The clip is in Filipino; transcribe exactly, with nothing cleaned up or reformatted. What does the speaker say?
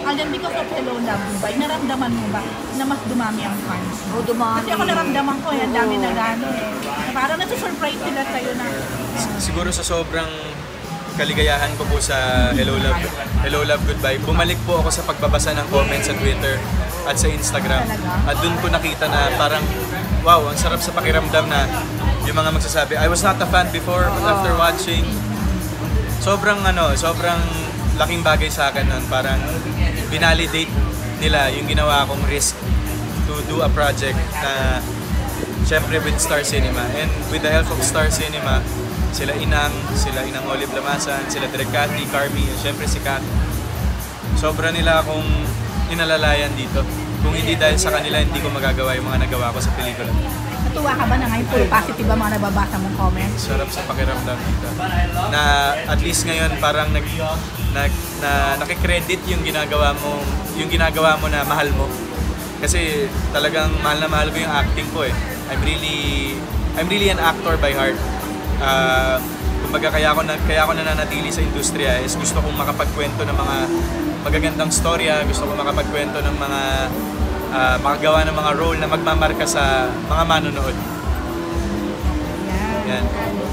And then because of Hello Love Dubai, naramdaman mo ba na mas dumami ang fans? O, dumami. Kasi ako naramdaman ko, eh, ang dami na gano'n eh. Na parang nasusurprise sila sa'yo na. Siguro sa sobrang kaligayahan ko po sa Hello Love, Hello Love Goodbye, bumalik po ako sa pagbabasa ng comments sa Twitter at sa Instagram. At dun ko nakita na parang, wow, ang sarap sa pakiramdam na yung mga magsasabi, I was not a fan before, but after watching, sobrang ano, sobrang laking bagay sa akin nun. Parang binalidate nila yung ginawa kong risk to do a project na syempre with Star Cinema. And with the help of Star Cinema, sila Inang, sila Inang Olive Lamasan, sila Direk Cathy, Carmi, syempre si Kat. Sobra nila akong inalalayan dito. Kung hindi dahil sa kanila, hindi ko magagawa yung mga nagawa ko sa pelikula. Natuwa ka ba na ngayon puro positive ba mga nababasa mong comments? Sarap sa pakiramdam dito. Na at least ngayon parang nag, nag na nakikredit yung ginagawa mo, yung ginagawa mo na mahal mo. Kasi talagang mahal na mahal ko yung acting ko eh. I'm really I'm really an actor by heart. Uh, kumbaga kaya ako na kaya ako nananatili sa industriya is gusto kong makapagkwento ng mga magagandang storya, gusto kong makapagkwento ng mga uh, makagawa ng mga role na magmamarka sa mga manonood. Yan. Yan.